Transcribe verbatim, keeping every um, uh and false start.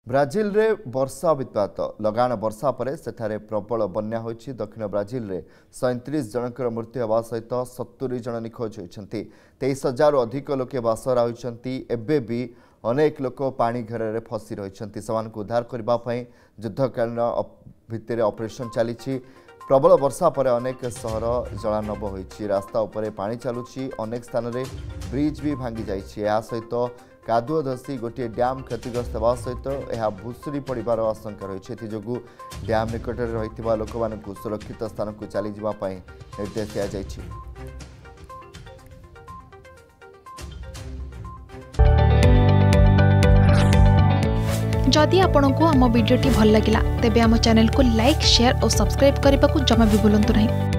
Brazil रे वर्षा वित्पात लगाण वर्षा पर सेठारे प्रबल बन्या होइछि। दक्षिण ब्राजिल रे सैंतीस जनकर मृत्यु होगा सहित सत्तरी जन निखोज होइछन्ति। तेईस हजार अधिक लोके बासरा होइछन्ति। एबे भी अनेक लोक पानी घेर रे फसी रहिछन्ति। समानकु उद्धार करबा पई युद्धकालीन भित्तिरे ऑपरेशन चलीछि। प्रबल वर्षा पर अनेक सहर जलानब होइछि। रास्ता उपरे पानी चलुछि। अनेक स्थान रे ब्रिज भी भांगी जाइछि। या सहित कादुओ धसी गोटे डैम क्षतिग्रस्त होगा सहित यह भुशुड़ी पड़ार आशंका रही है। डैम निकट में रही लोक मानू सुरक्षित स्थान को चली जावाई निर्देश दिया जाइछि। जदि आपंक आम भिडी भल लगा तेब आम चैनल को लाइक शेयर और सब्सक्राइब करने को जमा भी भूलु नहीं।